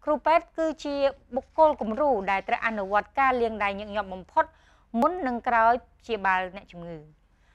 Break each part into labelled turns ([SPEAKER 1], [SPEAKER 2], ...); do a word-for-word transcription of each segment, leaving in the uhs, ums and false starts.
[SPEAKER 1] គ្រូពេទ្យគឺជាបុគ្គលគំរូដែលត្រូវអនុវត្តការលាងដៃញឹកញាប់បំផុតមុននិងក្រោយព្យាបាលអ្នកជំងឺ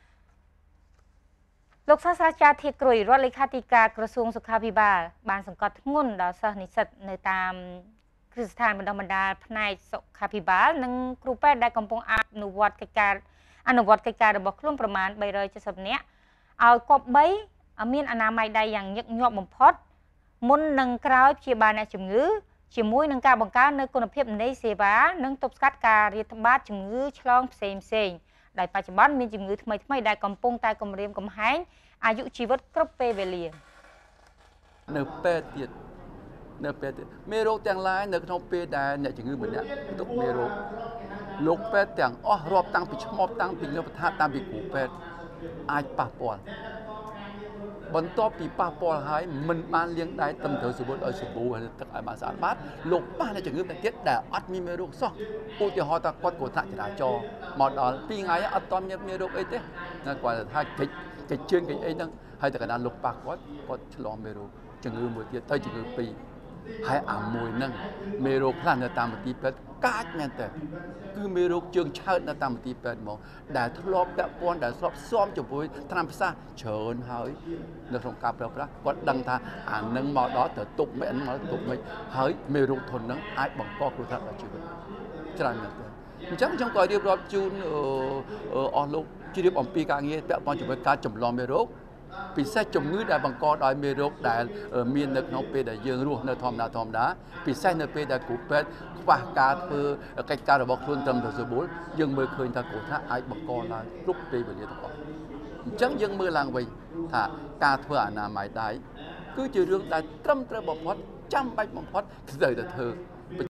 [SPEAKER 1] លោកសាស្ត្រាចារ្យធាក្រួយរដ្ឋលេខាធិការក្រសួងសុខាភិបាលបានសង្កត់ធ្ងន់ដល់សិស្សនិស្សិតនៅតាមគ្រឹះស្ថានបណ្ដុះបណ្ដាលផ្នែកសុខាភិបាលនិងគ្រូពេទ្យដែលកំពុងអនុវត្តកិច្ចការអនុវត្តកិច្ចការរបស់ខ្លួនប្រមាណបីរយ칠십នាក់ឲ្យគប្បីមានអនាម័យដៃយ៉ាងញឹកញាប់បំផុតមុននិងក្រោយព្យាបាលអ្នកជំងឺជាមួយនឹងការបង្កើននូវគុណភាពនៃសេវានិងទប់ស្កាត់ការរាតត្បាតជំងឺឆ្លងផ្សេងផ្សេងដោយបច្ចុប្បន្នមានជំងឺថ្មីថ្មីដែលកំពុងតែគំរាមកំហែងអាយុជីវិតគ្រប់ពេលវេលា
[SPEAKER 2] នៅពេលទៀតនៅពេលទៀតមេរោគទាំងឡាយនៅក្នុងពេលដែលអ្នកជំងឺម្នាក់ទុកមេរោគលោកពេទ្យទាំងអស់រាប់តាំងពីឈ្មោះតាំងពីលោកថាតាំងពីគ្រូពេទ្យអាចប៉ះពាល់បន្ទាប់ពីប៉ះពាល់ហើយមិនបានលាងដៃត្រឹមត្រូវសម្បូរដោយសាប៊ូហើយទឹកឲ្យបានស្អាតបាតលោកប៉ះអ្នកជំងឺម្នាក់ទៀតដែលអត់មានមេរោគសោះឧទាហរណ៍ថាគាត់គ្រោះថ្នាក់ចរាចរណ៍មកដល់ពីរថ្ងៃអត់ទាន់មានមេរោគអីទេគាត់ថាកិច្ចកិច្ចជើងកិច្ចអីហ្នឹងហើយតែកណ្ដាលលោកប៉ះគាត់គាត់ឆ្លងមេរោគជំងឺមួយទៀតទៅជំងឺពីរហើយអាមួយហ្នឹងមេរោគខ្លះនៅតាមមន្ទីរពេទ្យកាចមែនតើគឺមេរោគជើងឆើតនៅតាមមន្ទីរពេទ្យហ្មងដែលធ្លាប់ពាក់ព័ន្ធដែលធ្លាប់ស៊ាំជាមួយថ្នាំផ្សះច្រើនហើយនៅក្នុងការប្រើប្រាស់គាត់ដឹងថាអានឹងមកដល់ទៅទុកមិនមកទុកមិនហើយមេរោគធន់ហ្នឹងអាចបង្កគ្រោះថ្នាក់ដល់ជីវិតច្រើនមែនតើអញ្ចឹងខ្ញុំក៏រៀបរាប់ជូនអស់លោកជ្រាបអំពីការងារពាក់ព័ន្ធជាមួយការចម្លងមេរោគពិសេសជំងឺដែលបង្កដោយមេរោគដែលមាននៅក្នុងពេលដែលយើងរស់នៅធម្មតាធម្មតាពិសេសនៅពេលដែលគ្រូពេទ្យខ្វះការធ្វើកិច្ចការរបស់ខ្លួនត្រឹមត្រូវសម្បូរយើងមើលឃើញថាគ្រោះថ្នាក់អាចបង្កឡើងគ្រប់ពេលវេលាទាំងអស់អញ្ចឹងយើងមើលឡើងវិញថាការធ្វើអនាម័យដៃគឺជារឿងដែលត្រឹមត្រូវបំផុតចាំបាច់បំផុតត្រូវតែធ្វើ